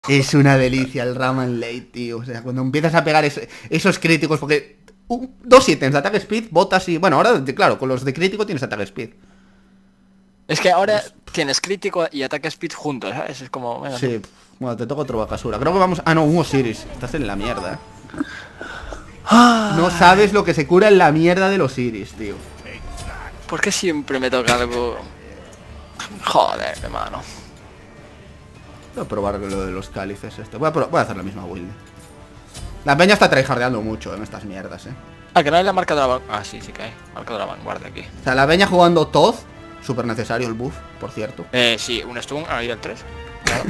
Es una delicia el Raman late, tío. O sea, cuando empiezas a pegar esos críticos, porque... dos ítems de ataque speed, botas y... Bueno, ahora, claro, con los de crítico tienes ataque speed. Es que ahora tienes crítico y ataque speed juntos, ¿sabes? Es como... Venga, Sí, bueno, te toca otro Bakasura. Creo que vamos... Ah, no, un Osiris. Estás en la mierda, No sabes lo que se cura en la mierda del Osiris, tío. ¿Por qué siempre me toca algo? Joder, hermano. Voy a probar lo de los cálices voy a hacer la misma build. La peña está tryhardeando mucho en estas mierdas, Ah, que no hay la marca de la vanguardia. Ah, sí, sí que hay. Marca de la vanguardia aquí. O sea, la peña jugando Todd. Súper necesario el buff, por cierto. Sí, un stun ahí al 3. Claro.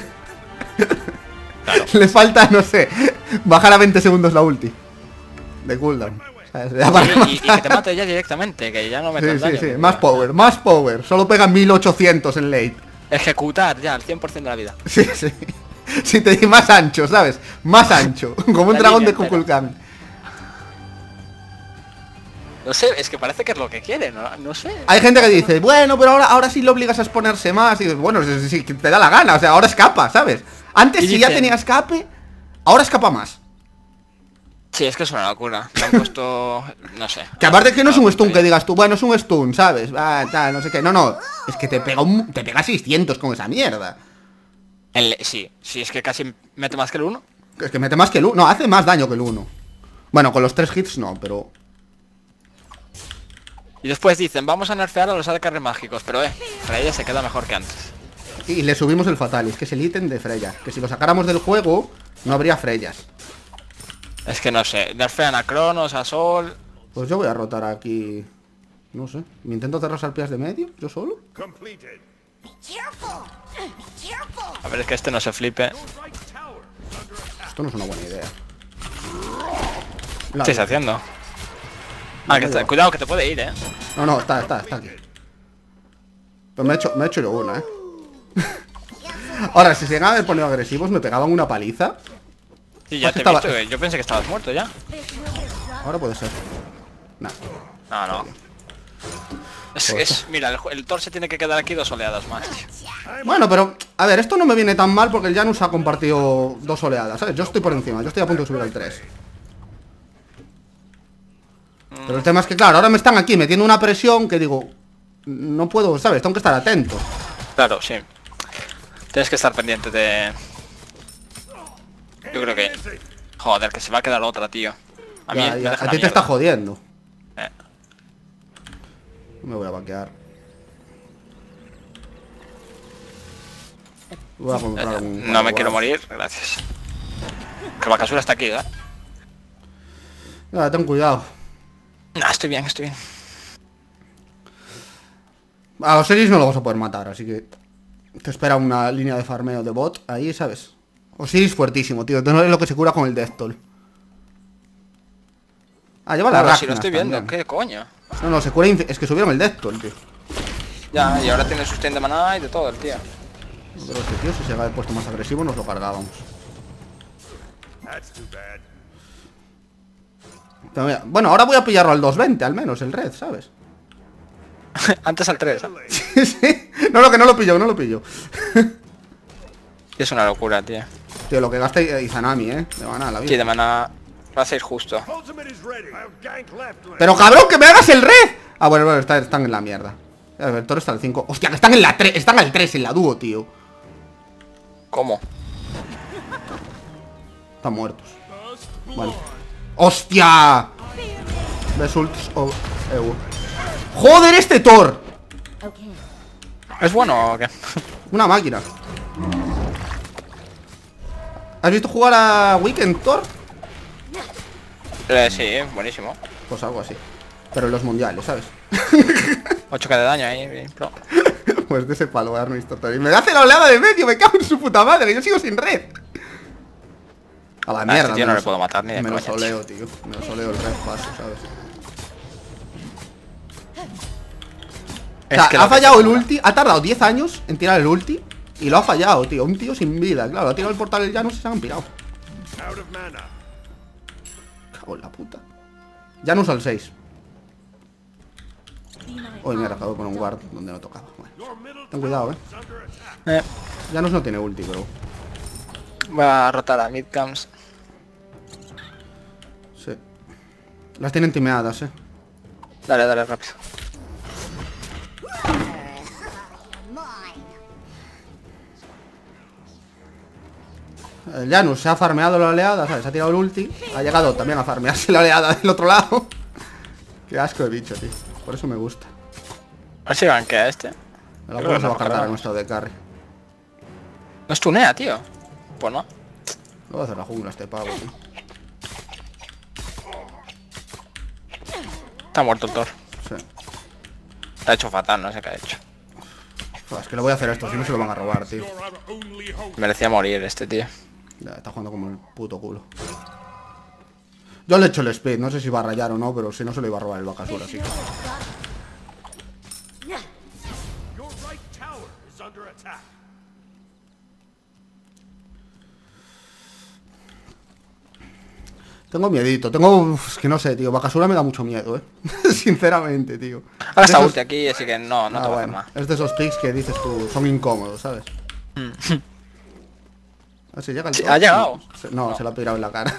Le falta, no sé, bajar a 20 segundos la ulti de cooldown. ¿Sabes? Ya para Y que te mate ya directamente, que ya no me Sí, sí. Más power. Solo pega 1800 en late. Ejecutar ya al 100% de la vida. Sí, sí. Si te di más ancho, ¿sabes? Más ancho. Como un La dragón de línea entera. Kukulkan. No sé, es que parece que es lo que quiere, no sé. Hay gente que dice, bueno, pero ahora sí lo obligas a exponerse más. Y dices, bueno, si te da la gana, o sea, ahora escapa, ¿sabes? Antes Y si ya dicen- tenía escape, ahora escapa más. Sí, es que es una locura. Le han puesto... no sé. Que aparte que no es un stun que digas tú, bueno, es un stun, ¿sabes? Tal, no sé qué. No, es que te pega 600 con esa mierda. Sí, es que casi mete más que el 1. Es que mete más que el 1. No, hace más daño que el 1. Bueno, con los 3 hits no, pero... Y después dicen, vamos a nerfear a los ataques mágicos, pero Freya se queda mejor que antes. Y le subimos el Fatalis, que es el ítem de Freya. Que si lo sacáramos del juego, no habría Freyas. Es que no sé, nerfean a Cronos, a Sol... Pues yo voy a rotar aquí... No sé. ¿Me intento hacer las arpías de medio? ¿Yo solo? A ver, es que este no se flipe. Esto no es una buena idea. ¿Qué estáis haciendo? Ah, cuidado que te puede ir, No, está aquí. Pues me he hecho yo una, Ahora, si se llegan a haber ponido agresivos, me pegaban una paliza. Sí, ya Pues te he visto, yo pensé que estabas muerto ya. Ahora puede ser. Nah. No. Mira, el Thor se tiene que quedar aquí 2 oleadas más, tío. Bueno, pero, a ver, esto no me viene tan mal porque el Janus ha compartido 2 oleadas, ¿sabes? Yo estoy por encima, yo estoy a punto de subir al 3. Pero el tema es que, claro, ahora me están aquí metiendo una presión que digo, no puedo, ¿sabes? Tengo que estar atento. Claro, sí. Tienes que estar pendiente de... Yo creo que... Joder, que se va a quedar otra, tío. A mí me deja a la ti te está mierda. jodiendo. Me voy a banquear. Voy a comprar un... No me quiero morir, gracias. Que Bakasura está aquí, ¿eh? Ten cuidado. No, estoy bien. A Osiris no lo vas a poder matar, así que... Te espera una línea de farmeo de bot ahí, ¿sabes? Osiris fuertísimo, tío. No es lo que se cura con el Death Toll. Ah, lleva la Pero Ragnar si lo estoy viendo, también. ¿qué coño? No, se cura... Es que subieron el Death Toll, tío. Ya, y ahora tiene sustain de maná y de todo el tío. Pero este tío, si se había puesto más agresivo, nos lo cargábamos. Pero mira, bueno, ahora voy a pillarlo al 220, al menos, el red, ¿sabes? Antes al 3, ¿eh? Sí. No, que no lo pillo. Es una locura, tío. Tío, lo que gasta Izanami, de maná, la vida. Sí, de maná... Lo hacéis justo. Pero cabrón, que me hagas el red. Ah, bueno, están en la mierda. El toro está al 5. Hostia, que están en la 3. Están al 3 en la dúo, tío. ¿Cómo? Están muertos. Vale. ¡Hostia! Results of EU. ¡Joder, este Thor! ¿Es bueno o qué? Una máquina. ¿Has visto jugar a Weekend Thor? Sí, buenísimo. Pues algo así. Pero en los mundiales, ¿sabes? 8k de daño ahí, bien, pro. Pues de ese palo voy a dar una historia. Y me hace la oleada de medio, me cago en su puta madre, que yo sigo sin red. A la mierda. Este tío no le puedo matar ni de Me lo coña, soleo, tío. Me lo soleo el red paso, ¿sabes? O sea, ha fallado el ulti, ha tardado 10 años en tirar el ulti y lo ha fallado, tío. Un tío sin vida, claro. Ha tirado el portal el Janus y se han pirado. Cago en la puta. Janus al 6. Uy, mira, acabo de poner un guard donde no tocaba. Bueno, ten cuidado, Janus no tiene ulti, bro. Voy a rotar a midcamps. Sí. Las tienen timeadas, Dale, dale, rápido. El Janus se ha farmeado la oleada, ¿sabes? Ha tirado el ulti. Ha llegado también a farmearse la oleada del otro lado. Qué asco de bicho, tío. Por eso me gusta. A ver si ganquea este. Me lo vamos a cargar con esto de carry. No stunea, tío. Pues no. No voy a hacer la jungla este pavo, tío. Está muerto el Thor. Sí. Está hecho fatal, no sé qué ha hecho. Es que le voy a hacer esto, si no se lo van a robar, tío. Merecía morir este tío. Ya, está jugando como el puto culo. Yo le he hecho el speed, no sé si va a rayar o no, pero si no se lo iba a robar el Bakasura, así que... Tengo miedito, es que no sé, tío, Bakasura me da mucho miedo, sinceramente, tío. Ahora está ulti aquí, así que no te va a hacer más. Es de esos picks que dices tú, son incómodos, ¿sabes? A ver si llega el Sí, ¿ha llegado? No, se lo ha pirado en la cara.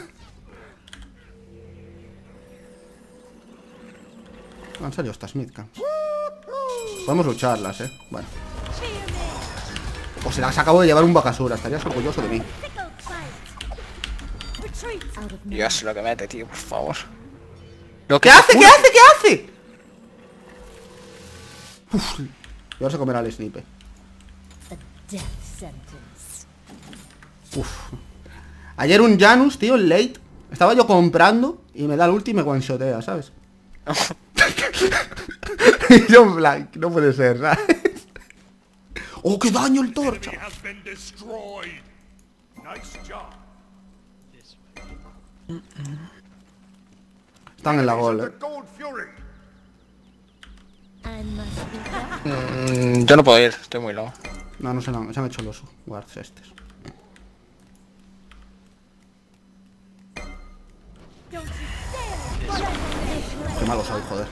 Han salido estas midcamps. Podemos lucharlas, bueno. O se las acabo de llevar un Bakasura, estarías orgulloso de mí. Dios, lo que mete, tío, por favor. ¿Qué hace? ¿Qué hace? ¿Qué hace? Uf, y ahora se comerá al snipe. Uf. Ayer un Janus, tío, el late. Estaba yo comprando y me da el ulti y me one-shotea, ¿sabes? Y yo en plan, no puede ser, ¿sabes? ¡Oh, qué daño el Thor! Están en la gol, Yo no puedo ir, estoy muy loco. No se han hecho los wards estos. Qué malo soy, joder.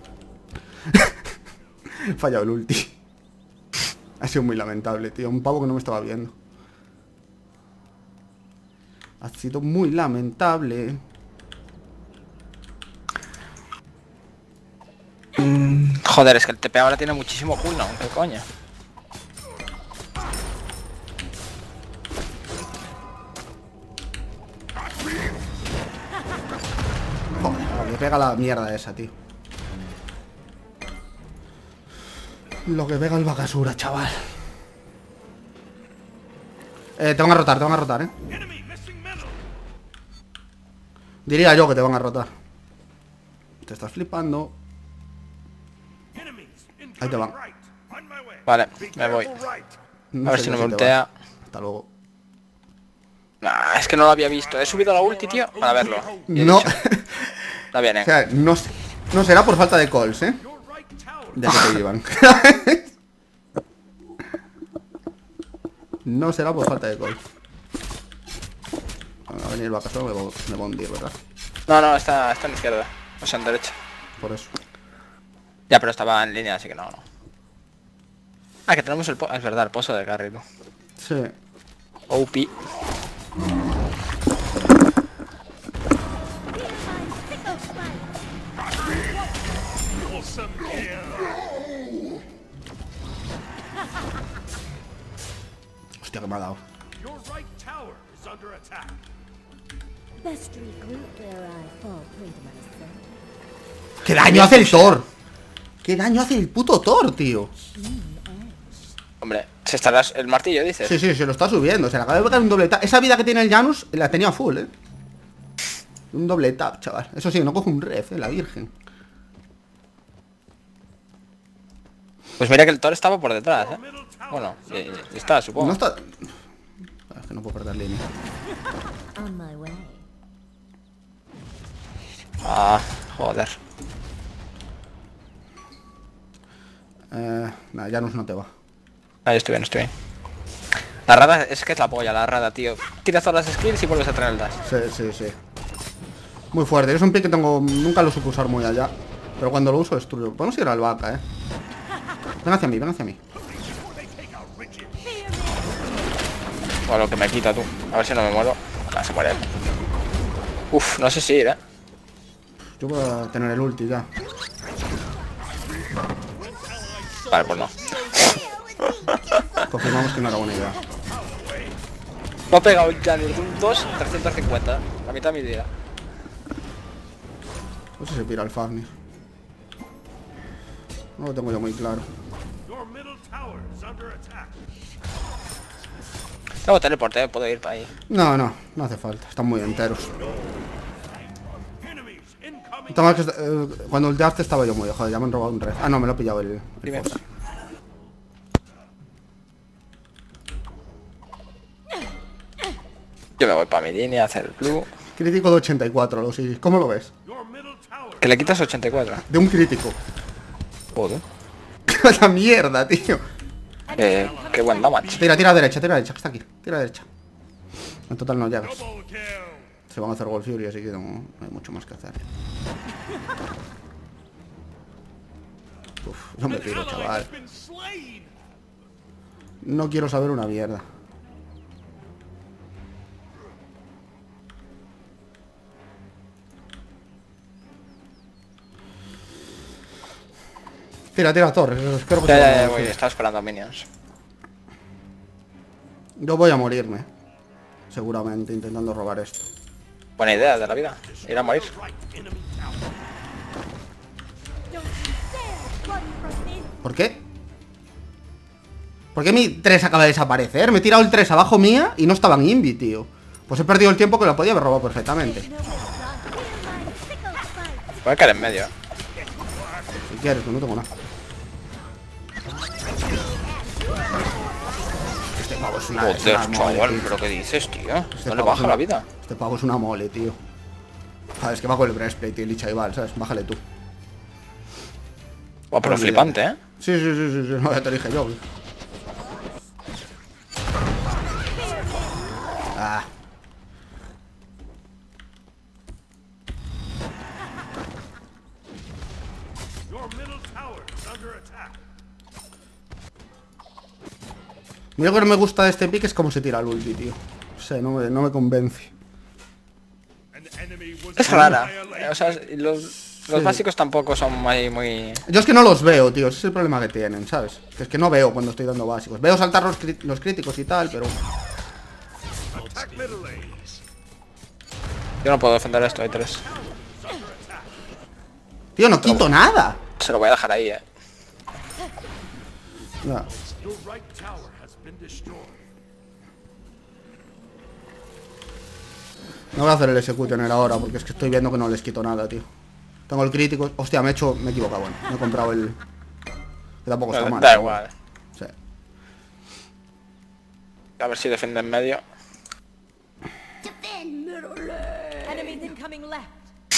He fallado el ulti. Ha sido muy lamentable, tío. Un pavo que no me estaba viendo. Ha sido muy lamentable. Joder, es que el TP ahora tiene muchísimo cooldown, ¿qué coño? Joder, me pega la mierda esa, tío. Lo que pega el Bakasura, chaval. Te van a rotar, Diría yo que te van a rotar. Te estás flipando. Ahí te van. Vale, me voy. A ver si no me voltea. Hasta luego. Nah, es que no lo había visto. He subido la ulti, tío, para verlo. No. Está bien, O sea, no será por falta de calls, Ya que te llevan. No será por falta de calls. Va a venir el Bakasura, me va a hundir, ¿verdad? No, está en la izquierda. O sea, en derecha. Por eso. Ya, pero estaba en línea, así que no. Ah, que tenemos es verdad, el pozo de carry, tú. Sí. OP. Hostia, que me ha dado. ¿Qué daño hace el Thor? ¿Qué daño hace el puto Thor, tío? Hombre, se estará el martillo, dices. Sí, se lo está subiendo. Se le acaba de pegar un doble tap. Esa vida que tiene el Janus la tenía full, Un doble tap, chaval. Eso sí, no coge un ref, la virgen. Pues mira que el Thor estaba por detrás, Bueno, está, supongo. No está... Es que no puedo perder línea. Ah, joder. Nada, Janus no te va. Ahí estoy bien. La rada es que es la polla, la rada, tío. Tiras todas las skills y vuelves a tener el dash. Sí. Muy fuerte. Es un pick que tengo... Nunca lo supe usar muy allá. Pero cuando lo uso destruyo. Podemos ir al vaca, Ven hacia mí. O a lo que me quita tú. A ver si no me muero. No, se muere él. Uf, no sé si ir, Yo voy a tener el ulti ya. Vale, pues no. Confirmamos que no era buena idea. Me ha pegado ya en el Doom 2, 350. La mitad de mi vida. No sé si se pira el Fafnir. No lo tengo yo muy claro. Tengo teleporte, puedo ir para ahí. No, no, no hace falta. Están muy enteros. Toma que cuando ulteaste estaba yo muy... Joder, ya me han robado un red. Ah, no, me lo ha pillado el Dime. Fox. Yo me voy para mi línea a hacer el blue. Crítico de 84, lo sí. ¿Cómo lo ves? Que le quitas 84. De un crítico. Joder. ¡Qué mierda, tío! Qué buen damage. Tira, tira a derecha, que está aquí. Tira a derecha. En total no llegas. Se van a hacer Gold Fury, así que no hay mucho más que hacer. Uf, no me tiro, chaval. No quiero saber una mierda. Tira, tira torres. Creo que Ya, voy, estaba esperando a minions. Yo voy a morirme. Seguramente intentando robar esto. Buena idea de la vida. Ir a morir. ¿Por qué? ¿Por qué mi 3 acaba de desaparecer? Me he tirado el 3 abajo mía y no estaba en Invi, tío. Pues he perdido el tiempo que lo podía haber robado perfectamente. Voy a caer en medio. Si quieres, que no tengo nada. Este pavo es una, Joder, mole, chaval, tío. pero ¿qué dices, tío? Este No le pavo es baja una- la vida. Este pavo es una mole, tío. Joder, es que va con el breastplate y el Ichaival, ¿sabes? Bájale tú. Buah, pero Olvídate. flipante, ¿eh? Sí, sí, sí, sí, sí. No, ya te dije yo. Ah. Mira, lo que no me gusta de este pick es cómo se tira el ulti, tío. No sé, no me convence. Es rara. O sea, los básicos tampoco son muy... Yo es que no los veo, tío. Ese es el problema que tienen, ¿sabes? Que es que no veo cuando estoy dando básicos. Veo saltar los críticos y tal, pero... Yo no puedo defender esto, hay 3. Tío, no quito nada. Se lo voy a dejar ahí, Ya. No voy a hacer el executioner ahora porque es que estoy viendo que no les quito nada, tío. Tengo el crítico. Hostia, me he he equivocado, bueno. Me he comprado el... Que tampoco está mal. Da igual. Sí. A ver si defiende en medio. Enemies incoming left.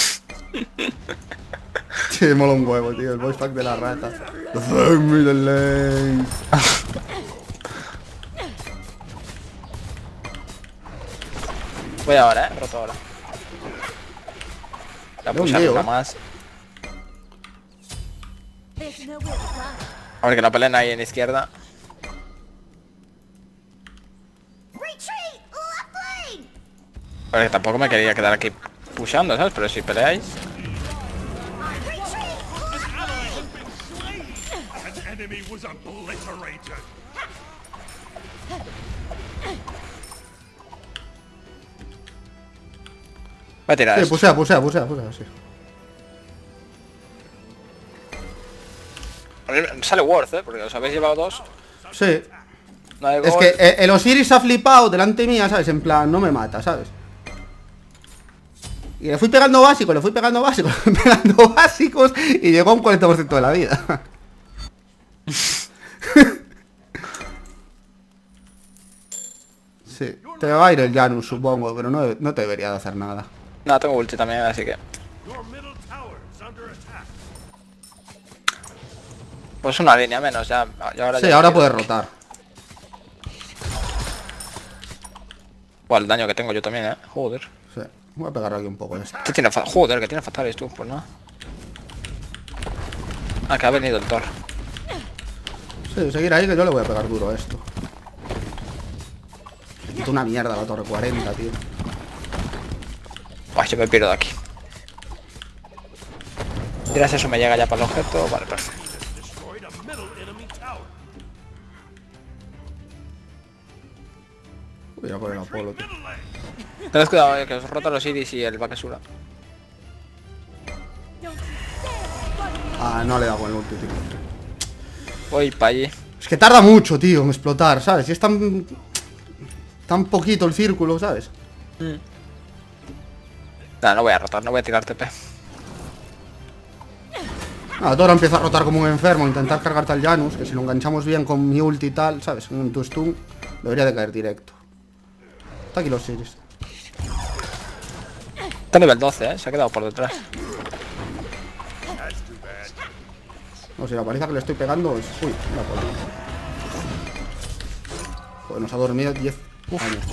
Sí, mola un huevo, tío. El voice pack de la rata. Defend me the lane. Voy ahora, roto ahora. La Veo un puse lío, una eh. más. There's nowhere to run. A ver que no peleen ahí en izquierda. Retreat! Left lane! A ver que tampoco me quería quedar aquí pushando, ¿sabes? Pero si peleáis... Voy a tirar Sí, esto. pusea, sí. A mí me sale worth, porque os habéis llevado 2. Sí. No hay Es gol. que el Osiris ha flipado delante mía, ¿sabes? En plan, no me mata, ¿sabes? Y le fui pegando básicos, le fui pegando básicos y llegó a un 40% de la vida. Sí, te va a ir el Janus, supongo, pero no te debería de hacer nada. No, tengo ulti también, así que... Pues una línea menos, ya. Ahora Sí, ya ahora me puedes quedo. rotar. Buah, el daño que tengo yo también, Joder. Sí, voy a pegar aquí un poco de esto. ¿Qué tiene Joder, que tiene fatales tú, pues no. Ah, que ha venido el Thor. Sí, seguir ahí que yo le voy a pegar duro a esto. quito una mierda la torre 40, tío. Buah, yo me pierdo de aquí. Tiras eso, me llega ya para el objeto. Vale, perfecto. Voy a poner el Apolo, tío. Tened cuidado, que os rota los iris y el Bakasura. Ah, no le he dado con el ulti, tío. Voy para allí. Es que tarda mucho, tío, en explotar, ¿sabes? Y es tan poquito el círculo, ¿sabes? Nada, no voy a rotar, no voy a tirar TP. Nada, ahora empieza a rotar como un enfermo, intentar cargarte al Janus, que si lo enganchamos bien con mi ulti y tal, ¿sabes? En tu stun, debería de caer directo. Está aquí los Siris. Está nivel 12, se ha quedado por detrás. No sé, la paliza que le estoy pegando es... Uy, la pola. Joder, nos ha dormido 10 años.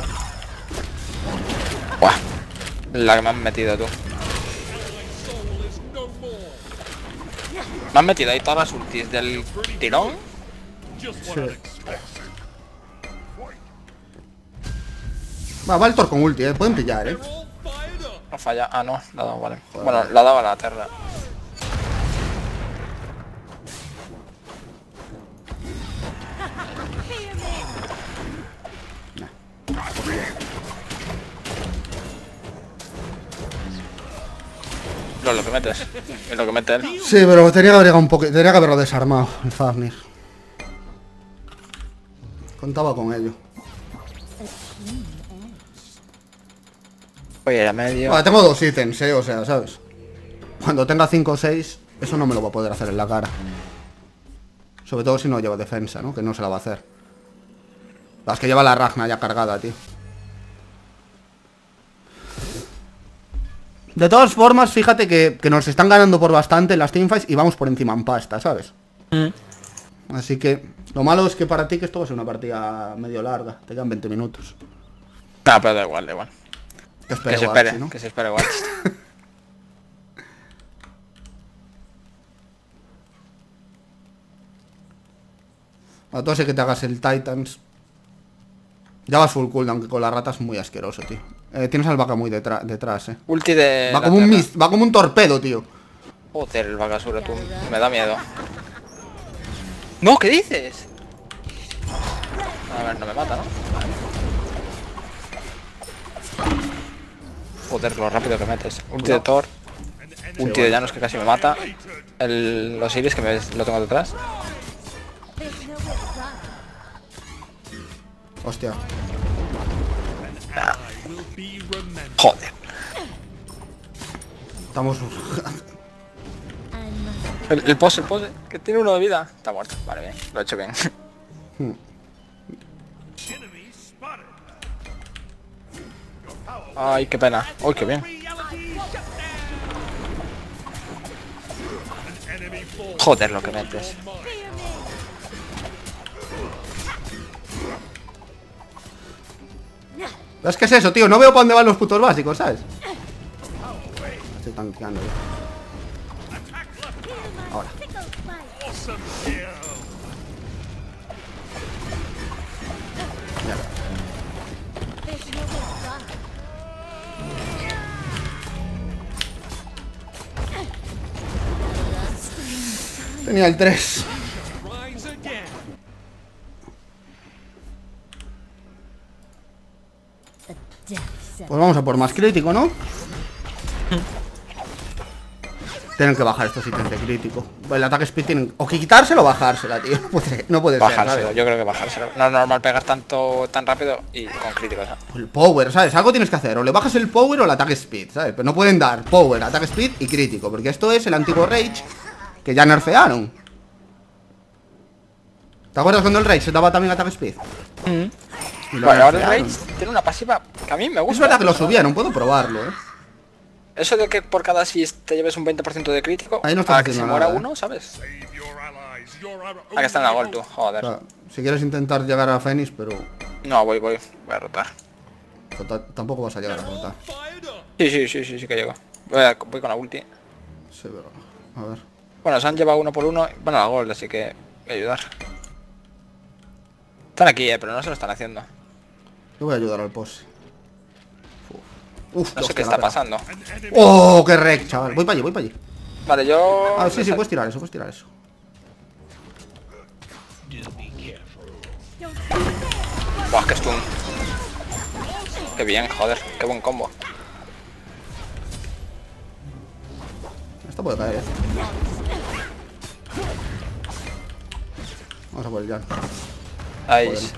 Buah, la que me han metido tú. Me han metido ahí todas las ultis del tirón. Sí. Va el Thor con ulti, pueden pillar, No falla. Ah, no, la ha dado, vale. Bueno, la daba la Terra. Lo que metes. Es lo que mete él. Sí, pero tenía que haber llegado un poco, tenía que haberlo desarmado, el Fafnir. Contaba con ello. Voy a ir a medio. Vale, tengo 2 ítems, o sea, ¿sabes? Cuando tenga 5 o 6, eso no me lo va a poder hacer en la cara. Sobre todo si no lleva defensa, ¿no? Que no se la va a hacer. Las que lleva la Ragna ya cargada, tío. De todas formas, fíjate que nos están ganando por bastante en las teamfights y vamos por encima en pasta, ¿sabes? Así que lo malo es que para ti que esto va a ser una partida medio larga. Te quedan 20 minutos. No, pero da igual, da igual. Que Que se Watch, espere, ¿no? que se espere Watch. A todo ese que te hagas el Titans. Ya vas full cooldown, que con la rata es muy asqueroso, tío. Tienes al vaca muy detrás, Ulti de... Va la como un Terra. mist, va como un torpedo, tío. Joder, el Bakasura, tú. Me da miedo. No, ¿qué dices? A ver, no me mata, ¿no? Joder, lo rápido que metes. Ulti de Thor. Ulti de Janus que casi me mata. Los Iris que lo tengo detrás. There's nowhere to die. Hostia. Joder. Estamos... El pose, que tiene 1 de vida. Está muerto. Vale, bien. Lo he hecho bien. Ay, qué pena. Uy, qué bien. Joder, lo que metes. Es que es eso, tío. No veo para dónde van los putos básicos, ¿sabes? Estoy tanqueando ya. Ahora. Mierda. There's nowhere to die. Tenía el 3. Pues vamos a por más crítico, ¿no? Tienen que bajar estos ítems de crítico. El ataque speed tienen... O que quitárselo o bajársela, tío. No puede ser, Bajárselo, ¿sabes? yo creo que bajárselo. No es normal pegar tan rápido y con críticos, ¿sabes? El power, ¿sabes? Algo tienes que hacer. O le bajas el power o el ataque speed, ¿sabes? Pero no pueden dar power, ataque speed y crítico. Porque esto es el antiguo Rage que ya nerfearon. ¿Te acuerdas cuando el Rage se daba también ataque speed? Y lo Vale, ahora el nerfearon. Rage tiene una pasiva que a mí me gusta. Es verdad que lo subieron, puedo probarlo, ¿eh? Eso de que por cada assist te lleves un 20% de crítico, Ahí no estás a que se haciendo muera nada, ¿eh? uno, ¿sabes? A que está en la gol tú, joder. O sea, si quieres intentar llegar a Fénix, pero... No, voy a rotar. Tampoco vas a llegar a rotar. Sí que llego. Voy con la ulti. Sí, pero... A ver. Bueno, se han llevado 1 por 1. Van a la gol, así que voy a ayudar. Están aquí, pero no se lo están haciendo. Yo voy a ayudar al pose. Uf, No sé hostia, qué me ha está pegado. pasando. ¡Oh, qué rec, chaval! Voy para allí, voy para allí. Vale, yo... Ah, sí, sí, puedes tirar eso, puedes tirar eso. Buah, que stun. Qué bien, joder. Qué buen combo. Esto puede caer, Vamos a por el Jan. Ahí. Joder.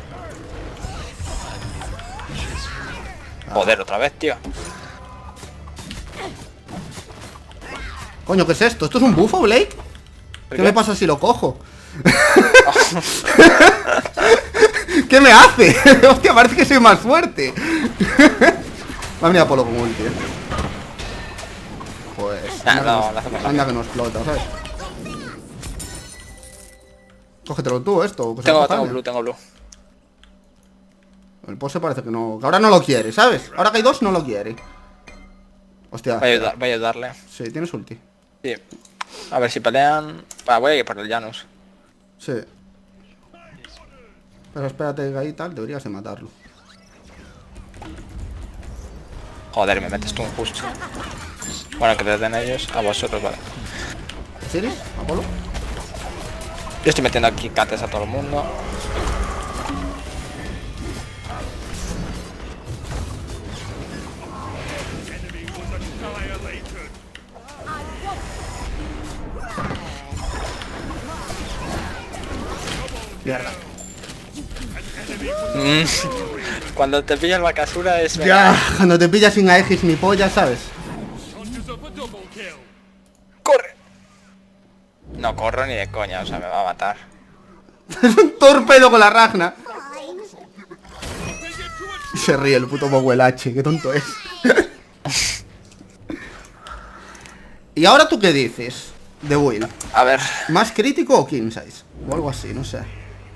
Joder, otra vez, tío. Coño, ¿qué es esto? ¿Esto es un bufo, Blake? ¿Por ¿Qué me qué? pasa si lo cojo? ¿Qué me hace? Hostia, parece que soy más fuerte. Va a venir Apolo con ulti, Pues... Ah, anda, no, que no hacemos nos, nada. anda que nos explota, ¿sabes? Cógetelo tú, esto. Que se Tengo, va a tengo coger. blue, tengo blue. El pose parece que no... Que ahora no lo quiere, ¿sabes? Ahora que hay dos, no lo quiere. Hostia. Voy a ayudarle. Sí, tienes ulti. Sí. A ver si pelean... Va, voy a ir por el Janus. Sí. Pero espérate que ahí tal, deberías de matarlo. Joder, me metes tú un justo. Bueno, que les den ellos. A vosotros, vale. ¿Siris? ¿Apolo? Yo estoy metiendo aquí cates a todo el mundo. Mierda. Cuando te pilla el Bakasura es... Ya, cuando te pillas sin Aegis ni polla, ¿sabes? ¡Corre! No corro ni de coña, o sea, me va a matar. Es un torpedo con la Ragna. Y se ríe el puto Moguelache, qué tonto es. ¿Y ahora tú qué dices? De Will. A ver... ¿Más crítico o king size? O algo así, no sé.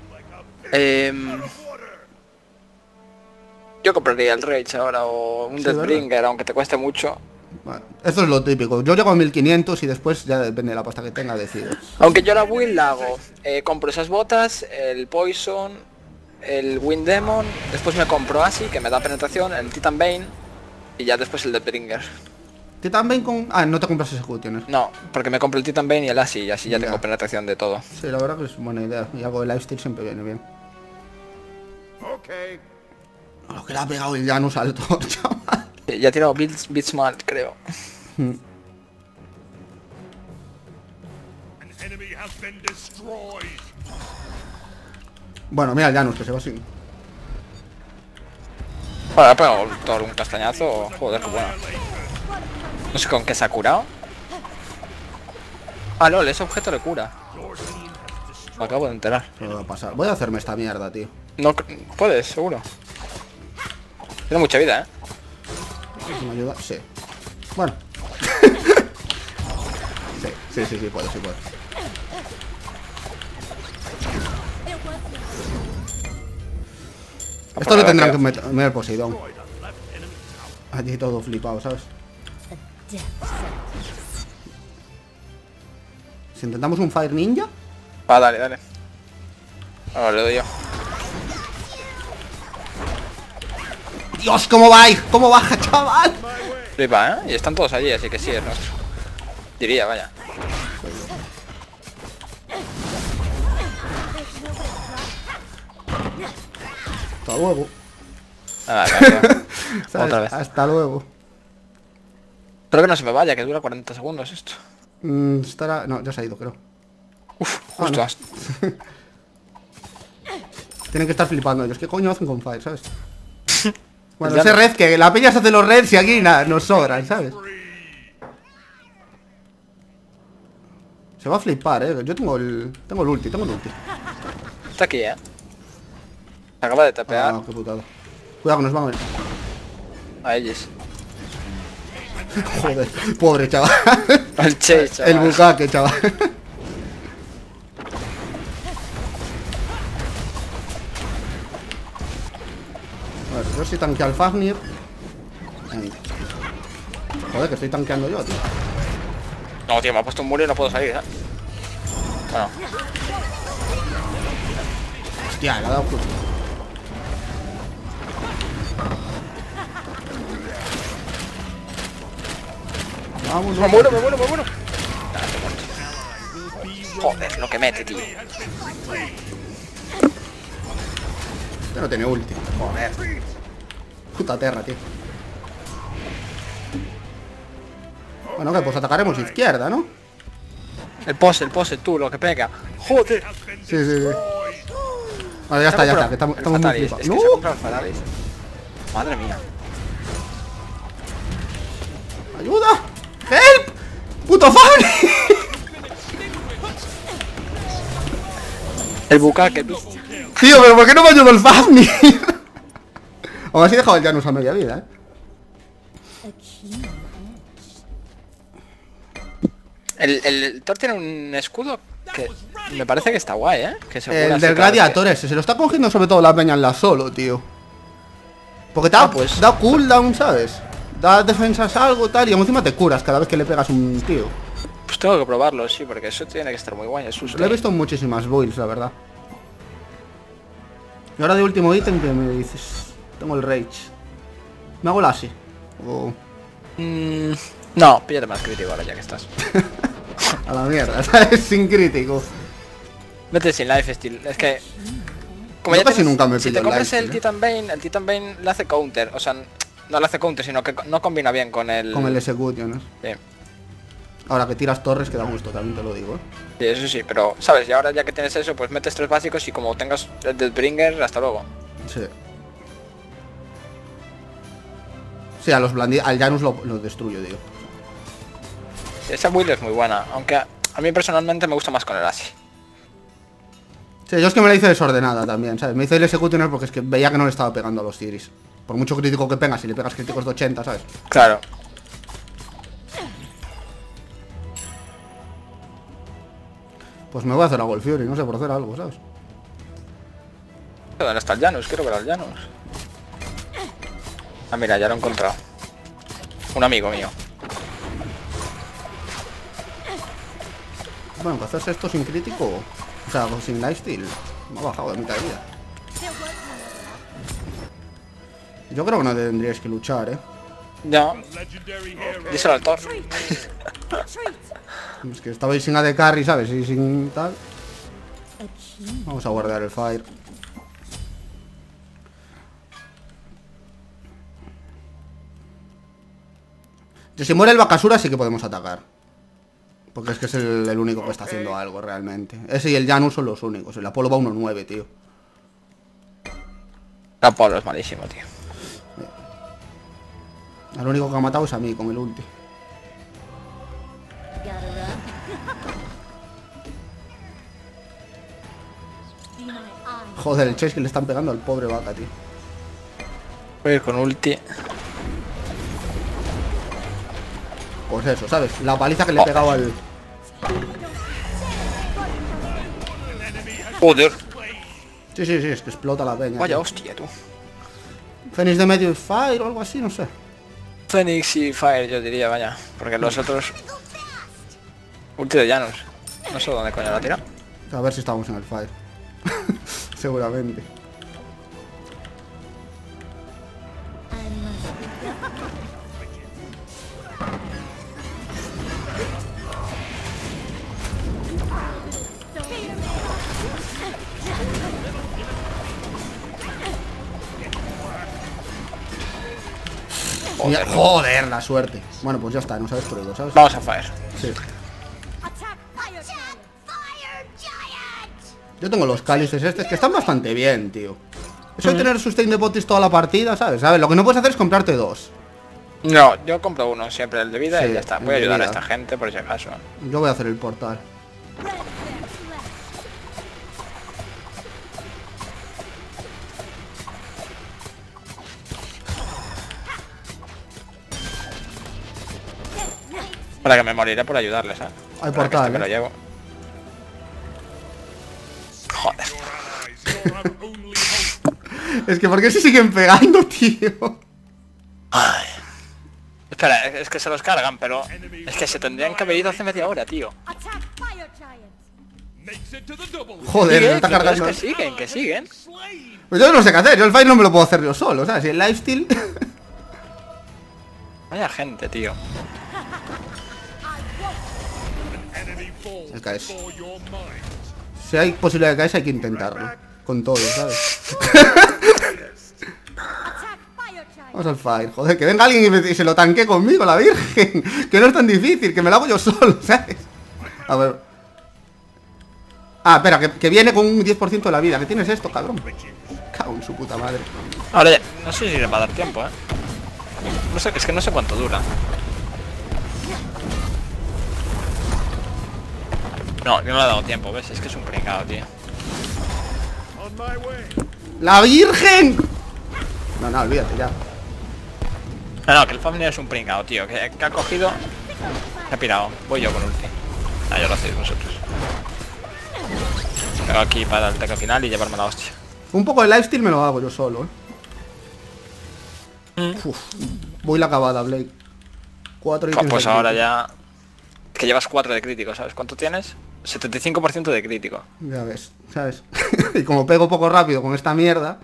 Yo compraría el Rage ahora o un Sí, Deathbringer, aunque te cueste mucho. Bueno, esto es lo típico. Yo llego a 1500 y después ya depende de la pasta que tenga, decido. Aunque yo la build la hago. Compro esas botas, el Poison, el Wind Demon, después me compro Asi, que me da penetración, el Titan Bane, y ya después el Deathbringer. Titan Bane con... Ah, no te compras Executioner. No, porque me compro el Titan Bane y el Asi, y así ya Ya. tengo penetración de todo. Sí, la verdad que es buena idea. Y algo de lifesteal siempre viene bien. A lo que le ha pegado el Janus al Thor, chaval. Ya he tirado Beatsmart, creo. An enemy has been destroyed. Bueno, mira el Janus, que se va sin... Bueno, ha pegado todo un castañazo, joder, qué bueno. No sé con qué se ha curado. Ah, lol, ese objeto le cura. Me acabo de enterar. Se me va a pasar. Voy a hacerme esta mierda, tío. No, puedes, seguro. Tiene mucha vida, ¿eh? ¿Me ayuda? Sí. Bueno. sí, puedo, sí puedo. Esto lo tendrán que meter Poseidón. Allí todo flipado, ¿sabes? Death sentence. Si intentamos un Fire Ninja. Va, dale, dale. Ahora le doy yo. Dios, ¿cómo va? ¿Cómo baja, chaval? Flipa, ¿eh? Y están todos allí, así que sí, es nuestro. Diría, vaya. Hasta luego. Ah, vale, ¿Sabes? Otra vez. Hasta luego. Espero que no se me vaya, que dura 40 segundos esto. Estará... No, ya se ha ido, creo. Uf, justo. no. Tienen que estar flipando ellos. ¿Qué coño hacen con Fire, sabes? Bueno, Ya ese no. red que la peña se hace los reds y aquí nada, nos sobran, ¿sabes? Se va a flipar, Yo tengo el ulti, tengo el ulti. Está aquí, ¿eh? Se acaba de tapear Ah, qué putada. Cuidado que nos van a ver. a ellos. Joder, pobre chaval. El Chase, chaval. El bucaque, chaval. A ver, yo sí tanqueo al Fafnir. Venga. Joder, que estoy tanqueando yo, tío. No, tío, me ha puesto un muro y no puedo salir, ¿eh? Bueno, Hostia, le ha dado justo. Vamos, Me muero, me muero, me muero. Nah, estoy muerto. Joder, lo que mete, tío. Este no tiene ulti. Joder. Puta terra, tío. Bueno, que pues atacaremos izquierda, ¿no? El pose, tú, lo que pega. Joder. Sí, sí, sí. Vale, ya está, que estamos muy Fatalis. flipados. Es que se ha comprado el Fatalis. Madre mía. ¡Ayuda! ¡Help! ¡Puto Fabri! El bucaque, tú. Tío, pero ¿por qué no me ayudó el Fafnir? Aún así he dejado el Janus a media vida, A keen El Thor tiene un escudo que me parece que está guay, ¿eh? Que se cura El así del cada vez gladiador ese, se lo está cogiendo sobre todo la peña en la solo, tío. Porque te da, pues. da cooldown, ¿sabes? Da defensas algo, tal, y encima te curas cada vez que le pegas un tío. Pues tengo que probarlo, sí, porque eso tiene que estar muy guay. Es Lo he visto en muchísimas builds, la verdad. Y ahora de último ítem, que me dices? Tengo el Rage. ¿Me hago la así? O... No, píllate más crítico ahora ya que estás. a la mierda, ¿sabes? Sin crítico. Vete sin lifesteal, es que... Yo casi nunca me si pillo te el compras el lifesteal, Titan Bane le hace counter, o sea, no le hace counter, sino que no combina bien con el... Con el Execution, ¿no? Sí, Ahora que tiras torres, que da gusto, también te lo digo, ¿eh? sí, eso sí, pero, ¿sabes? Y ahora ya que tienes eso, pues metes 3 básicos y como tengas el Deathbringer, hasta luego. Sí. Sí, a los al Janus lo destruyo, digo. Esa build es muy buena, aunque a mí personalmente me gusta más con el Asi. Sí, yo es que me la hice desordenada también, ¿sabes? Me hice el Executioner porque es que veía que no le estaba pegando a los Ciris. Por mucho crítico que pegas, si le pegas críticos de 80, ¿sabes? Claro. Pues me voy a hacer a Gold Fury, no sé, por hacer algo, ¿sabes? ¿Dónde está el Janus? Quiero ver al Janus. Ah, mira, ya lo he encontrado. Un amigo mío. Bueno, que haces esto sin crítico, o sea, sin lifesteal, me ha bajado de mitad de vida. Yo creo que no tendríais que luchar, ¿eh? Ya, Legendary hero. díselo al Thor. Es que estabais sin AD Carry, ¿sabes? Y sin tal. a keen Vamos a guardar el Fire. Si muere el Bakasura sí que podemos atacar. Porque es que es el único que está haciendo algo realmente. Ese y el Janus son los únicos. El Apolo va 1-9, tío. El Apolo es malísimo, tío. El único que ha matado es a mí con el ulti. gotta run. Be my eye. Joder, el chase que le están pegando al pobre vaca, tío. Voy a ir con ulti. Pues eso, ¿sabes? La paliza que le he pegado al... Joder. Sí, sí, sí, es que explota la peña. Vaya tío. hostia, tú. Fénix de medio y Fire o algo así, no sé. Phoenix y Fire, yo diría, vaya. Porque los otros... Ulti de Janus. No sé dónde coño la tira. A ver si estamos en el Fire. Seguramente. I must be gone. Joder, la suerte. Bueno, pues ya está, nos ha destruido, ¿sabes? Vamos a Fire. Sí. Attack fire giant. Yo tengo los cálices estos que están bastante bien, tío. Eso de tener sustain de botis toda la partida, ¿sabes? Lo que no puedes hacer es comprarte dos. No, yo compro uno siempre, el de vida, Sí, y ya está. el Voy a de ayudar a vida. esta gente por si acaso. Yo voy a hacer el portal. Para que me moriré por ayudarles, ¿eh? Hay Para que portal, me lo ¿eh? llevo. Joder. Eyes, you'll have only hope. Es que ¿por qué se siguen pegando, tío? Espera, es que se los cargan, pero es que se tendrían que haber ido hace media hora, tío. Attack fire giant. Makes it to the double. Joder, me Sigue, está pero cargando. es que siguen, que siguen. Slain. Pues yo no sé qué hacer, yo el Fire no me lo puedo hacer yo solo, ¿sabes? Si el lifesteal... Vaya gente, tío. enemy falls El caes. before your mind. Si hay posibilidad de caerse hay que intentarlo. Con todo, ¿sabes? Attack Fire Giant. Vamos al fire. Joder, que venga alguien y se lo tanque conmigo, la virgen. Que no es tan difícil, que me lo hago yo solo, ¿sabes? A ver. Ah, espera, que viene con un 10% de la vida. ¿Qué tienes esto, cabrón? Cago en su puta madre. Ahora ya, no sé si le va a dar tiempo, No sé, es que no sé cuánto dura. No, no le ha dado tiempo, ¿ves? Es que es un pringado, tío. On my way. ¡La virgen! No, olvídate ya. No, que el familiar es un pringado, tío. Que ha cogido... Se ha pirado. Voy yo con ulti. Ah, ya lo hacéis vosotros. Vengo aquí para el ataque final y llevarme la hostia. Un poco de lifesteal me lo hago yo solo, Uf, voy la acabada, Blake. 4 ítems Pues de ahora crítico. ya... Que llevas 4 de crítico, ¿sabes? ¿Cuánto tienes? 75% de crítico. Ya ves, ¿sabes? Y como pego poco rápido con esta mierda...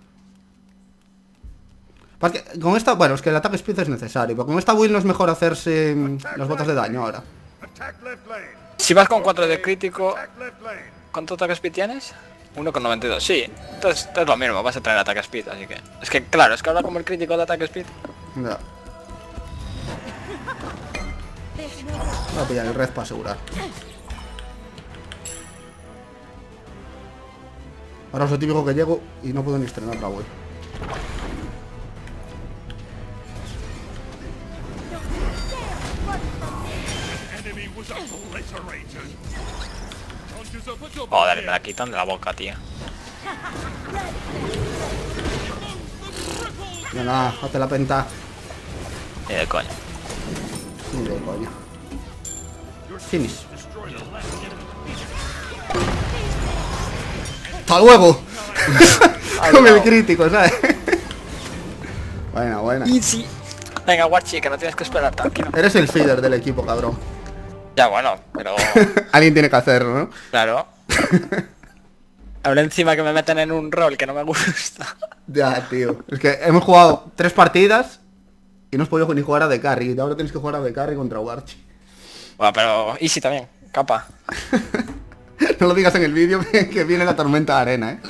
Porque con esta... Bueno, es que el ataque speed es necesario, pero con esta build no es mejor hacerse las botas de daño ahora. Attack left lane. Si vas con 4 de crítico... Attack left lane. ¿Cuánto ataque speed tienes? 1,92, sí. Entonces es lo mismo, vas a traer ataque speed, así que... Es que claro, es que ahora como el crítico de ataque speed... Ya. There's no Voy a pillar el red para asegurar. Ahora es lo típico que llego y no puedo ni estrenar la web. Enemy was obliterated. Conjures up a double Joder, me kill. la quitan de la boca, tío. Venga, hazte la penta. Ni de coña. Ni de coña. Finish. ¡Hasta luego! Con el crítico, ¿sabes? Buena. Easy. Venga, Warchi, que no tienes que esperar, tranquilo. Eres el feeder del equipo, cabrón. Ya, bueno, pero... Alguien tiene que hacerlo, ¿no? Claro. Ahora encima que me meten en un rol que no me gusta. Ya, tío. Es que hemos jugado 3 partidas y no hemos podido ni jugar a de carry. Y ahora tienes que jugar a de carry contra Warchi. Bueno, pero Easy también, capa. No lo digas en el vídeo que viene la tormenta de arena, ¿eh?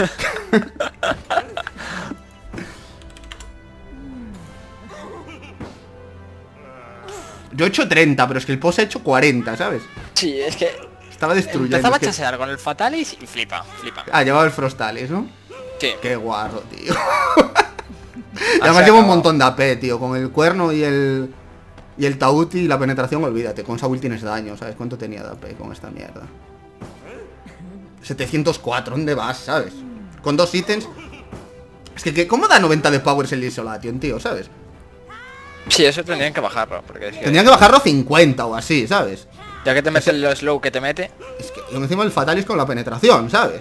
Yo he hecho 30, pero es que el post ha hecho 40, ¿sabes? Sí, es que... Estaba destruyendo. Empezaba a es que- chasear con el Fatalis y flipa. Ah, llevaba el Frostalis, ¿no? Sí. Qué guarro, tío. Y además lleva un montón de AP, tío. Con el cuerno y el... Y el Tauti y la penetración, olvídate. Con esa build tienes daño, ¿sabes? ¿Cuánto tenía de AP con esta mierda? 704, ¿dónde vas, sabes? Con 2 ítems. Es que ¿cómo da 90 de powers el Isolation, tío, sabes? Sí, eso tendrían que bajarlo, porque es que... Tendrían que bajarlo a 50 o así, ¿sabes? Ya que te mete el slow que te mete... Es que y encima el Fatalis con la penetración, ¿sabes?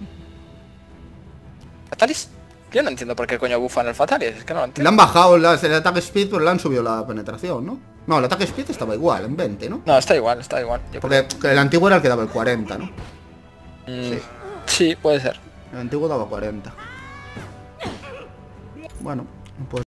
¿Fatalis? Yo no entiendo por qué coño bufan el Fatalis, es que no lo Le entiendo. han bajado el ataque speed, pero le han subido la penetración, ¿no? No, el ataque speed estaba igual, en 20, ¿no? No, está igual, está igual. Yo Porque el antiguo era el que daba el 40, ¿no? creo. Sí, puede ser. El antiguo daba 40. Bueno, pues...